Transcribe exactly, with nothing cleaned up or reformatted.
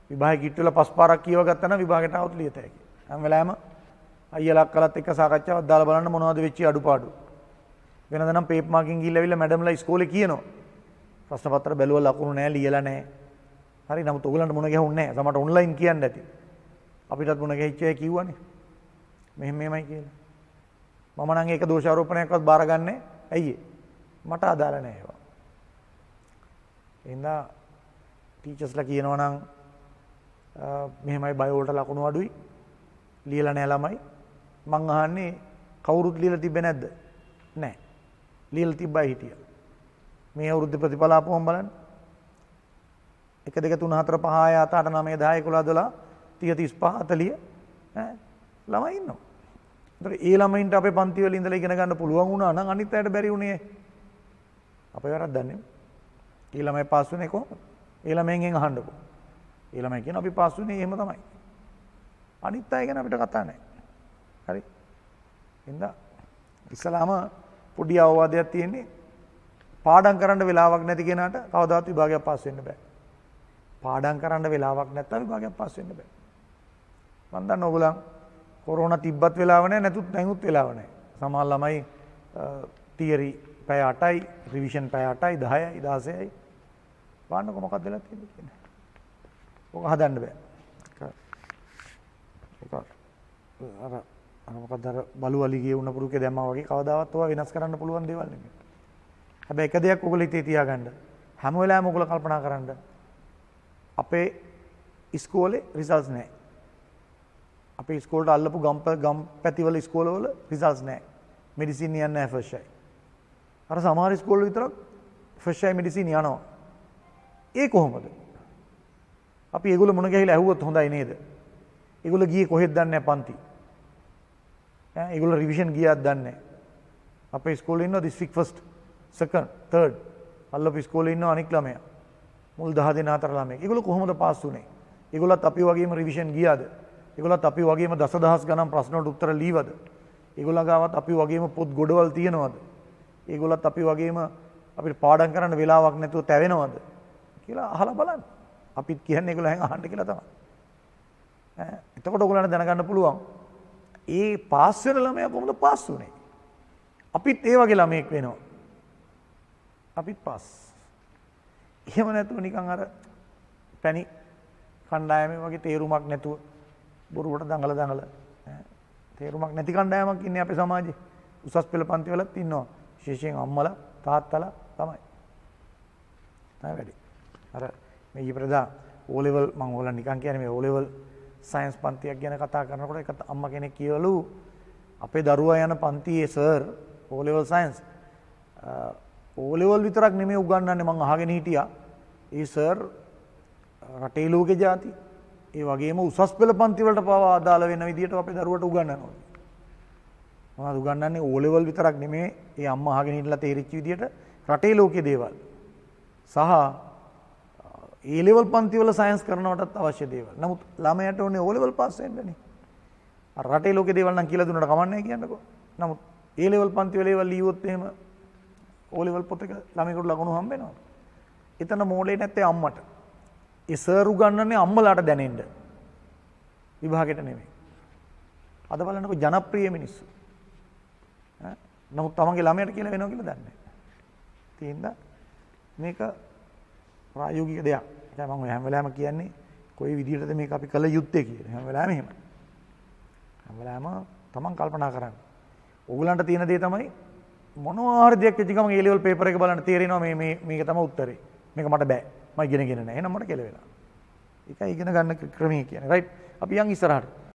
විභාගේ කිට්ටු වල පස් පාරක් කියව ගත්තා නම් විභාගයට આવුත් ලියත හැකියි. හැම වෙලාවෙම අයියලා අක්කලාත් එක්ක සාකච්ඡාවක් දාලා බලන්න මොනවද වෙච්ච අඩුපාඩු. වෙනද නම් පේපර් මාකින් ගිහිල්ලා ඇවිල්ලා මැඩම්ලා ඉස්කෝලේ කියනවා. ප්‍රශ්න පත්‍ර බැලුවා ලකුණු නැහැ ලියලා නැහැ. හරි නමුත් ඔයගලන්ට මොන ගැහුන්නේ නැහැ. සමහරට ඔන්ලයින් කියන්න ඇති. අපිටත් මොන ගැහිච්ච අය කිව්වනේ. මෙහෙම මෙහෙමයි කියලා. මම නම් ඒක දෝෂාරෝපණයක්වත් බාරගන්නේ ඇයි මට අදාළ නැහැ ඒවා. එහෙනම් ටීචර්ස්ලා කියනවා නම් මෙහෙමයි බයෝ වලට ලකුණු අඩුයි. ලියලා නැහැ ළමයි. මං අහන්නේ කවුරුත් ලියලා තිබ්බේ නැද්ද? නැහැ. ලියලා තිබ්බයි හිටියා. මේ අවුරුද්ද ප්‍රතිඵල ආපුවම බලන්න. එක දෙක තුන හතර පහ හය හත අට නවය දහ එකොළහ දොළහ තිහ තිස් පහ හතළිහ ඈ ළමයි ඉන්නවා. ඒතර ඒ ළමයින්ට අපේ පන්ති වල ඉඳලා ඉගෙන ගන්න පුළුවන් වුණා නම් අනිත් අයට බැරි වුණේ. අපේ වැරද්දක් නෙමෙයි. ඒ ළමයි පාස් වෙන්නේ කොහොමද? ඒ ළමයින්ගෙන් අහන්නකෝ. ඒ ළමයි කියන අපි පාස් වෙන්නේ එහෙම තමයි. අනිත් අය ගැන අපිට කතා නැහැ. හරි. එහෙනම් ඉස්සලාම පොඩි අවවාදයක් තියෙන්නේ පාඩම් කරන්න වෙලාවක් නැති කෙනාට කවදාවත් විභාගයක් පාස් වෙන්න බෑ. පාඩම් කරන්න වෙලාවක් නැත්නම් විභාගයක් පාස් වෙන්න බෑ. මම දන්න ඕගොල්ලන් කොරෝනා තිබ්බත් වෙලාව නැහැ නැතුත් නැහුත් වෙලාව නැහැ. සමහර ළමයි තියරි පැය අටයි, රිවිෂන් පැය අටයි, දහයයි, දහසයයි. බලන්නකො මොකක්ද වෙලා තියෙන්නේ කියන්නේ. ඔක හදන්න බෑ. ඒක අර අර මොකක්ද අර බලුවලිගේ උණ පුරුකේ දැම්මා වගේ කවදාවත් ඔවා වෙනස් කරන්න පුළුවන් දේවල් නෙමෙයි. හැබැයි එක දෙයක් ඔයගොල්ලෝ හිතේ තියාගන්න. හැම වෙලාවෙම ඔයගොල්ලෝ කල්පනා කරන්න. අපේ ඉස්කෝලේ රිසල්ට්ස් නැහැ. අපේ ඉස්කෝලේට අල්ලපු ගම් ගම් පැතිවල ඉස්කෝලවල රිසල්ට්ස් නැහැ. මෙඩිසින් යන්නේ නැහැ ෆස්ට් ෂයි. අර සමහර ඉස්කෝල විතරක් ෆස්ට් ෂයි මෙඩිසින් යනවා. ඒ කොහොමද? අපි ඒගොල්ලෝ මොන ගහලා ඇහුවොත් හොඳයි නේද? ඒගොල්ලෝ ගියේ කොහෙද දන්නේ නැහැ පන්ති. ඈ ඒගොල්ලෝ රිවිෂන් ගියාද දන්නේ නැහැ. අපේ ඉස්කෝලේ ඉන්නවා දිස්ත්‍රික් ෆස්ට්, සෙකන්ඩ්, තර්ඩ්. අල්ලපු ඉස්කෝලේ ඉන්නවා අනික් ළමයා. මුල් දහ දෙනා අතර ළමයි. ඒගොල්ලෝ කොහොමද පාස් වුනේ? ඒගොල්ලොත් අපි වගේම රිවිෂන් ගියාද? ඒගොල්ලොත් අපි වගේම දසදහස් ගණන් ප්‍රශ්න වලට උත්තර ලියවද? ඒගොල්ලෝ ගාවත් අපි වගේම පොත් ගොඩවල් තියෙනවද? ඒගොල්ලොත් අපි වගේම අපිට පාඩම් කරන්න වෙලාවක් නැතුව තැවෙනවද කියලා අහලා බලන්න. අපිත් කියන්නේ ඒගොල්ලෝ හැං අහන්න කියලා තමයි. ඈ එතකොට ඔයගොල්ලන්ට දැනගන්න පුළුවන් ඒ පාස් වෙන ළමයා කොහොමද පාස් වුනේ? අපිත් ඒ වගේ ළමයෙක් වෙනවා. අපිත් පාස්. එහෙම නැතුව නිකන් අර පැණි කණ්ඩායමේ වගේ තේරුමක් නැතුව බොරුවට දඟල දඟල තේරුමක් නැති කණ්ඩායමක් ඉන්නේ අපේ සමාජයේ. උසස් පෙළ පන්ති වලත් ඉන්නවා. විශේෂයෙන් අම්මලා තාත්තලා තමයි. තමයි වැඩි. අර මේ ඊපෙරදා O level මම ඕගොල්ලන් නිකන් කියන්නේ මේ O level සයන්ස් පන්තියක් ගැන කතා කරනකොට එක අම්මා කෙනෙක් කියවලු අපේ දරුවා යන පන්තියේ sir O level science O level විතරක් නෙමෙයි උගන්වන්නේ මම අහගෙන හිටියා. ඒ සර් රටේ ලෝකේ ಜಾති ඒ වගේම උසස් පෙළ පන්ති වලට පවා අදාළ වෙන විදිහට අපේ දරුවට උගන්වනවා. මොනවද උගන්වන්නේ? O level විතරක් නෙමෙයි ඒ අම්මා අහගෙන හිටලා තේරිච්ච විදිහට රටේ ලෝකයේ දේවල් සහ A level පන්ති වල සයන්ස් කරනවටත් අවශ්‍ය දේවල්. නමුත් ළමයට ඕනේ O level පාස් වෙන්නනේ. අර රටේ ලෝකයේ දේවල් නම් කියලා දුන්නට කමක් නැහැ කියන්නකෝ. නමුත් A level පන්ති වල ඒවල් ලියුවොත් එහෙම O level පොතක ළමයෙකුට ලකුණු හම්බ වෙනවා. එතන මෝඩේ නැත්තේ අම්මට. ඒ සර් උගන්වන්නේ අම්මලාට දැනෙන්න. විභාගෙට නෙමෙයි. අද බලන්නකො ජනප්‍රිය මිනිස්සු. ඈ නමුත් තමන්ගේ ළමයට කියලා වෙනවා කියලා දන්නේ නැහැ. තේින්ද? මේක ප්‍රායෝගික දෙයක්. ඒ මම හැම වෙලාවෙම කියන්නේ කොයි විදිහටද මේක අපි කළ යුත්තේ කියලා. හැම වෙලාවෙම එහෙම. හැම වෙලාවෙම තමන් කල්පනා කරන්න. ඕගලන්ට තියෙන දේ තමයි මොනවා හරි දෙයක් වෙච්ච ගමන් A level paper එක බලන්න තේරෙනවා මේ මේ මේක තමයි උත්තරේ. මේක මට බෑ. මම ඉගෙනගෙන නැහැ. එහෙනම් මට කෙල වෙලා. ඒකයි ඉගෙන ගන්න ක්‍රමය කියන්නේ. රයිට්. අපි යන් ඉස්සරහට.